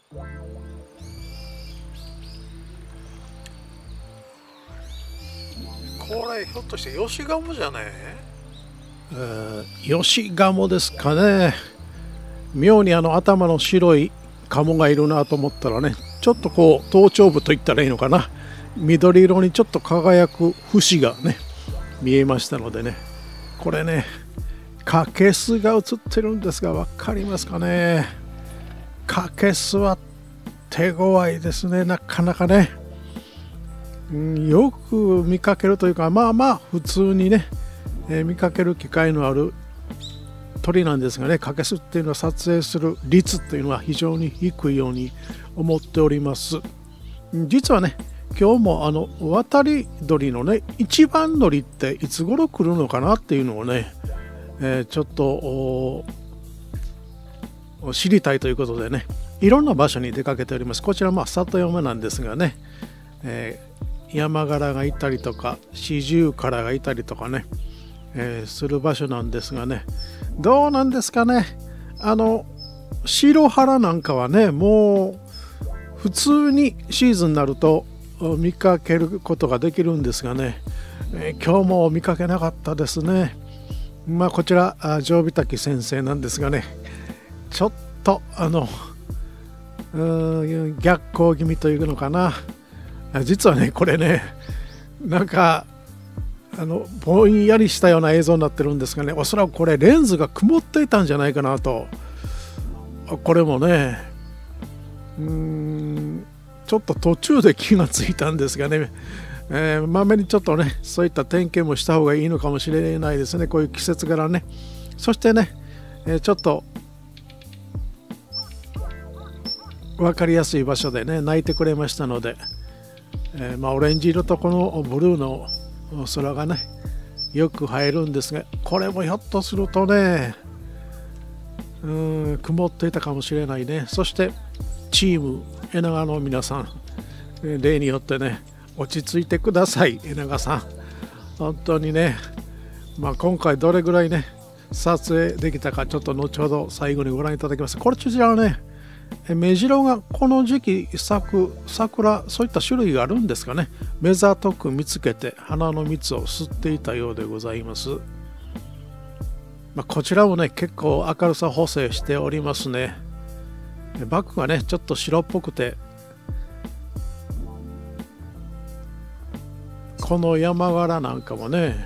これひょっとしてヨシガモじゃねヨシガモですかね。妙に頭の白いカモがいるなと思ったらね、ちょっとこう頭頂部といったらいいのかな、緑色にちょっと輝く節がね見えましたのでね、これねカケスが映ってるんですが分かりますかね。カケスは手強いですね、なかなかね、よく見かけるというか、まあまあ普通にね、見かける機会のある鳥なんですがね、カケスっていうのは撮影する率っていうのは非常に低いように思っております。実はね、今日も渡り鳥のね一番鳥っていつ頃来るのかなっていうのをね、ちょっと知りたいということでね、いろんな場所に出かけております。こちら里山なんですがね、山柄がいたりとかシジュウカラがいたりとかね、する場所なんですがね、どうなんですかね、シロハラなんかはねもう普通にシーズンになると見かけることができるんですがね、今日も見かけなかったですね。こちらジョウビタキ先生なんですがね、ちょっと逆光気味というのかな。実はねこれねなんかぼんやりしたような映像になってるんですがね、おそらくこれレンズが曇っていたんじゃないかなと。これもねちょっと途中で気がついたんですがね、まめにちょっとねそういった点検もした方がいいのかもしれないですね、こういう季節柄ね。そしてね、ちょっと分かりやすい場所でね鳴いてくれましたので、オレンジ色とこのブルーの空がねよく映えるんですが、これもひょっとするとね曇っていたかもしれないね。そしてチームエナガの皆さん、例によってね落ち着いてください。エナガさん本当にね、今回どれぐらいね撮影できたかちょっと後ほど最後にご覧いただきます。こちらはねメジロがこの時期咲く桜、そういった種類があるんですかね。目ざとく見つけて花の蜜を吸っていたようでございます。こちらもね結構明るさ補正しておりますね。バックがねちょっと白っぽくて、この山柄なんかもね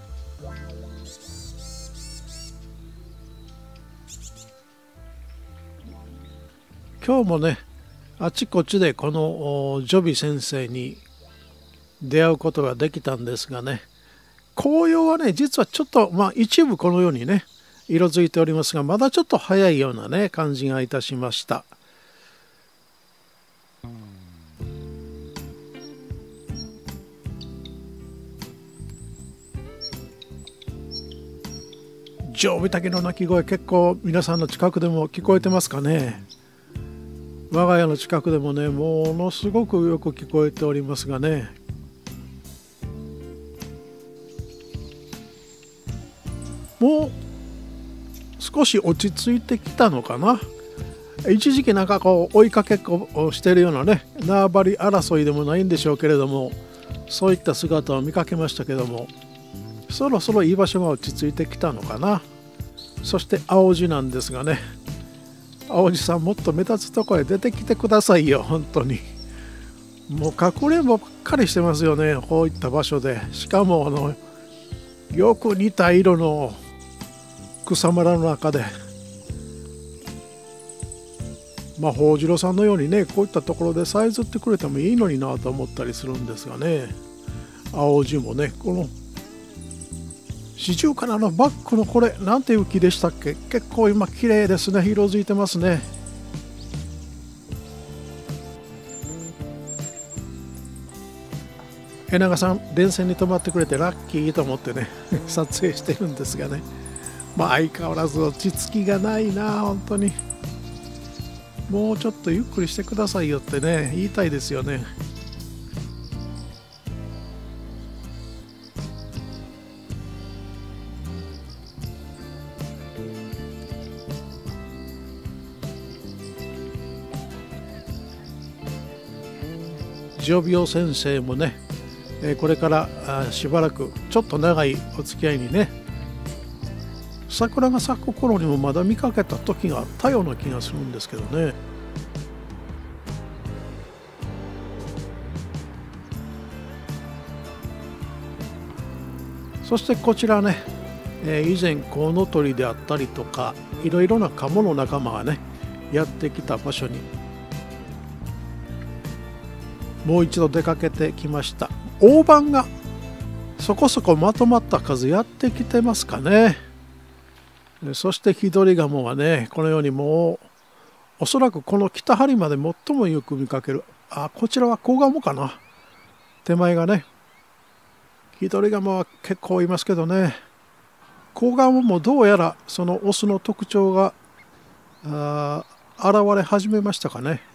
今日もねあちこちでこのジョビ先生に出会うことができたんですがね、紅葉はね実はちょっと一部このようにね色づいておりますが、まだちょっと早いようなね感じがいたしました。ジョウビタキの鳴き声、結構皆さんの近くでも聞こえてますかね。我が家の近くでもねものすごくよく聞こえておりますがね、もう少し落ち着いてきたのかな。一時期なんかこう追いかけっこをしているようなね縄張り争いでもないんでしょうけれども、そういった姿を見かけましたけども、そろそろいい場所が落ち着いてきたのかな。そして青路なんですがね、青路さんもっと目立つところへ出てきてくださいよ。本当にもう隠れんぼばっかりしてますよね、こういった場所で。しかもよく似た色の草むらの中で、宝次郎さんのようにねこういったところでさえずってくれてもいいのになと思ったりするんですがね。青樹もねこのシジュウカラのバックのこれなんていう木でしたっけ、結構今綺麗ですね、色づいてますね。エナガさん電線に止まってくれてラッキーと思ってね撮影してるんですがね、相変わらず落ち着きがないな。本当にもうちょっとゆっくりしてくださいよってね言いたいですよね。 ジョビオ先生もね、これからしばらくちょっと長いお付き合いにね、桜が咲く頃にもまだ見かけた時があったような気がするんですけどね。そしてこちらね、以前コウノトリであったりとかいろいろなカモの仲間がねやってきた場所にもう一度出かけてきました。大判がそこそこまとまった数やってきてますかね。そしてヒドリガモはね、このようにもうおそらくこの北針まで最もよく見かける。こちらはコウガモかな。手前がね、ヒドリガモは結構いますけどね、コウガモもどうやらそのオスの特徴が現れ始めましたかね。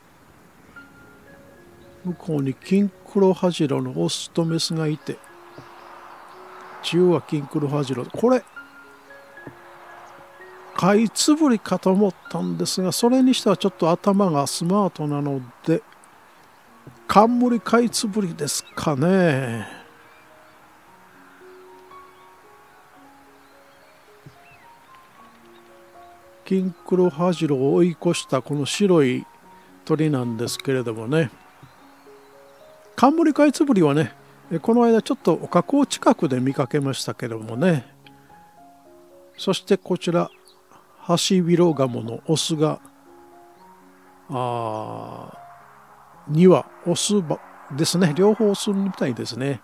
向こうにキンクロハジロのオスとメスがいて、中央はキンクロハジロ。これカイツブリかと思ったんですが、それにしてはちょっと頭がスマートなのでカンムリカイツブリですかね。キンクロハジロを追い越したこの白い鳥なんですけれどもね、カンムリカイツブリはね、この間ちょっと河口近くで見かけましたけどもね。そしてこちらハシビロガモのオスが2羽オスですね。両方オスみたいですね。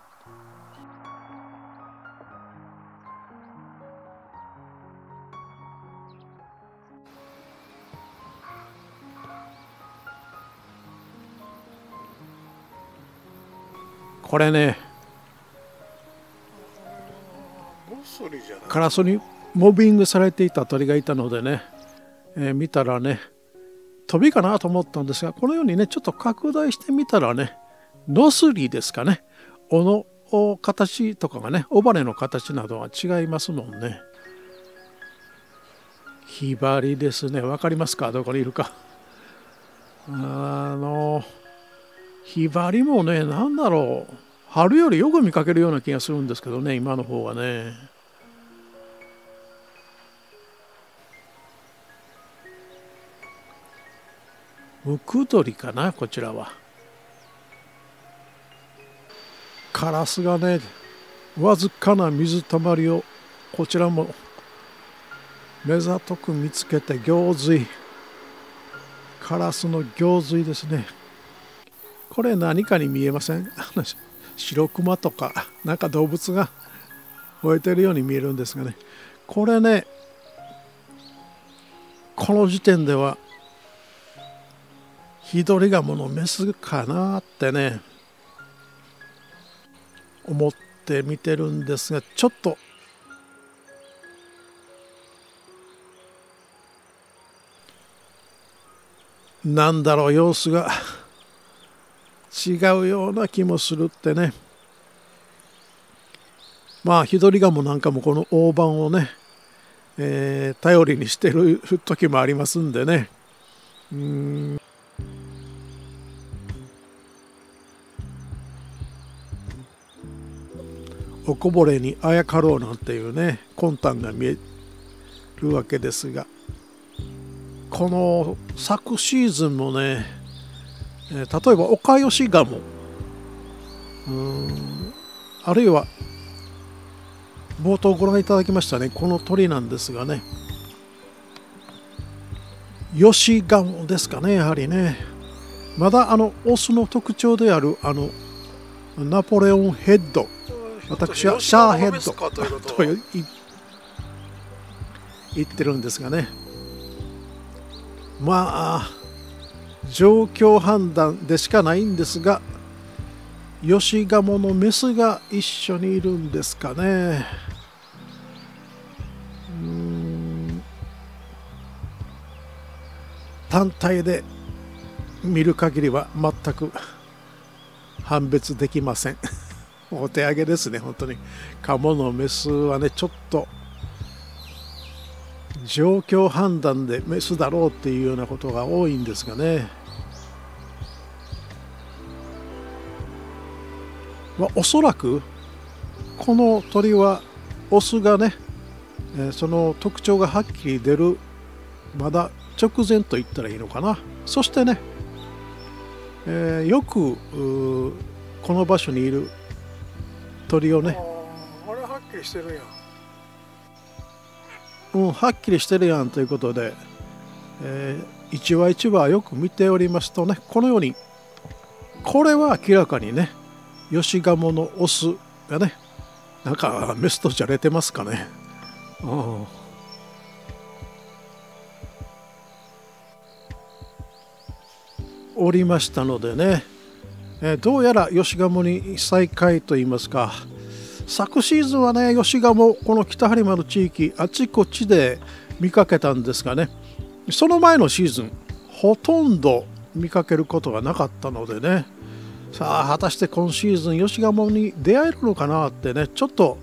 これね、カラスにモビングされていた鳥がいたのでね、見たらね飛びかなと思ったんですが、このようにねちょっと拡大してみたらね、ノスリですかね、尾の形とかがね、尾羽の形などは違いますもんね。ヒバリですね。わかりますか、どこにいるか。ヒバリもね、なんだろう、春よりよく見かけるような気がするんですけどね、今の方はね。ムクドリかな、こちらは。カラスがね、わずかな水たまりをこちらも目ざとく見つけて行水。カラスの行水ですね。これ何かに見えません？白クマとかなんか動物が吠えてるように見えるんですがね、これね、この時点ではヒドリガモのメスかなってね思って見てるんですが、ちょっとなんだろう、様子が違うような気もするってね。まあヒドリガモなんかもこの大判をね、頼りにしてる時もありますんでね。おこぼれにあやかろうなんていうね魂胆が見えるわけですが、この昨シーズンもね、例えばオカヨシガモ、あるいは冒頭ご覧いただきましたね、この鳥なんですがね、ヨシガモですかね、やはりね。まだオスの特徴であるナポレオンヘッド、私はシャーヘッドと言ってるんですがね、まあ状況判断でしかないんですが、ヨシガモのメスが一緒にいるんですかね。単体で見る限りは全く判別できません。お手上げですね、本当に。カモのメスはね、ちょっと状況判断でメスだろうっていうようなことが多いんですがね。 おそらくこの鳥はオスがね、その特徴がはっきり出るまだ直前と言ったらいいのかな。そしてね、よくこの場所にいる鳥をね、 あれはっきりしてるやん。 はっきりしてるやんということで、一羽一羽よく見ておりますとね、このようにこれは明らかにね、ヨシガモのオスがね、なんかメスとじゃれてますかね。おりましたのでね、どうやらヨシガモに再会といいますか、昨シーズンはね、ヨシガモこの北播磨の地域あちこちで見かけたんですがね、その前のシーズンほとんど見かけることがなかったのでね、さあ果たして今シーズンヨシガモに出会えるのかなってね、ちょっと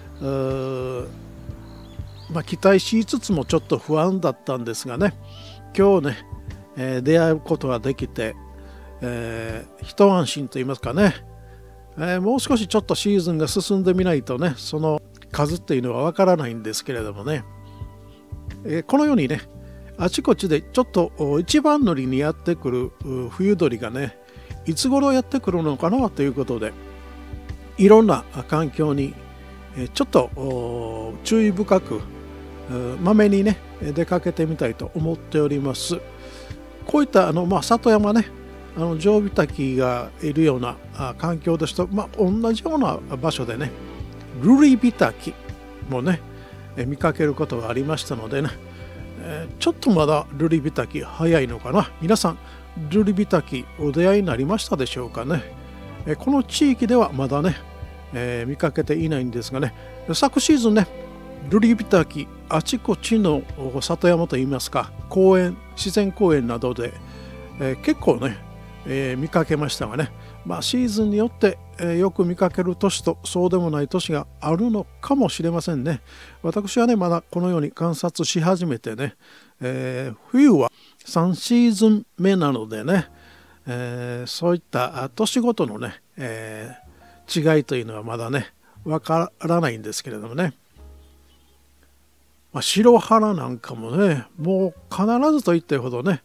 期待しつつもちょっと不安だったんですがね、今日ね、出会うことができて、一安心と言いますかね、もう少しちょっとシーズンが進んでみないとね、その数っていうのはわからないんですけれどもね、このようにね、あちこちでちょっと一番乗りにやってくる冬鳥がね、いつ頃やってくるのかなということで、いろんな環境にちょっと注意深くまめにね出かけてみたいと思っております。こういった里山ね、ジョウビタキがいるような環境ですと、同じような場所でね、ルリビタキもね見かけることがありましたのでね、ちょっとまだルリビタキ早いのかな。皆さんルリビタキお出会いになりましたでしょうかね。この地域ではまだね、見かけていないんですがね、昨シーズンね、ルリビタキあちこちの里山といいますか、公園、自然公園などで、結構ね、見かけましたがね、シーズンによって、よく見かける年とそうでもない年があるのかもしれませんね。私はね、まだこのように観察し始めてね、冬は3シーズン目なのでね、そういった年ごとのね、違いというのはまだねわからないんですけれどもね、白原なんかもね、もう必ずと言ってほどね、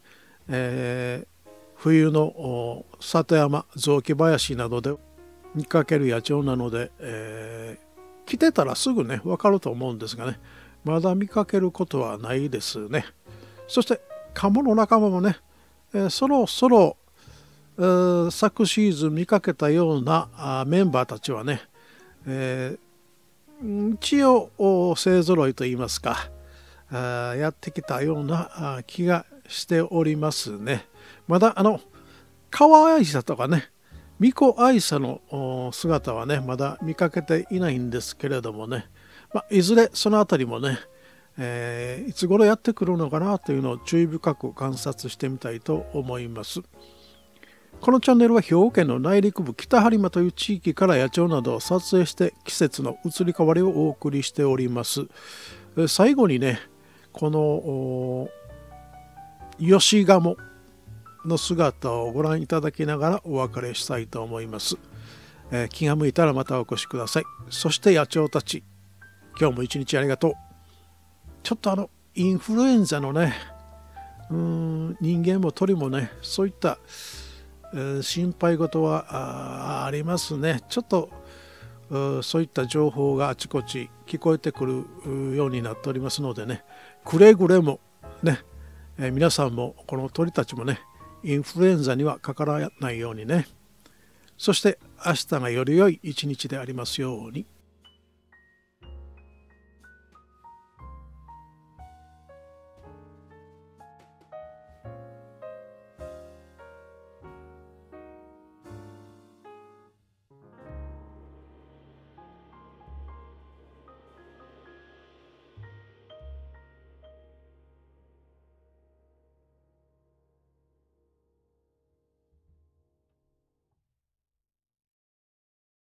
冬の里山、雑木林などで見かける野鳥なので、来てたらすぐね分かると思うんですがね、まだ見かけることはないですね。そしてカモの仲間もね、そろそろ昨シーズン見かけたようなメンバーたちはね、一応勢ぞろいといいますか、やってきたような気がしておりますね。まだカワアイサとかね、ミコアイサの姿はねまだ見かけていないんですけれどもね、いずれそのあたりもね、いつ頃やってくるのかなというのを注意深く観察してみたいと思います。このチャンネルは兵庫県の内陸部北播磨という地域から野鳥などを撮影して季節の移り変わりをお送りしております。最後にね、このヨシガモの姿をご覧いただきながらお別れしたいと思います。気が向いたらまたお越しください。そして野鳥たち、今日も一日ありがとう。ちょっとインフルエンザのね、人間も鳥もね、そういった心配事はありますね。ちょっとそういった情報があちこち聞こえてくるようになっておりますのでね、くれぐれもね、皆さんもこの鳥たちもね、インフルエンザにはかからないようにね、そして明日がより良い一日でありますように。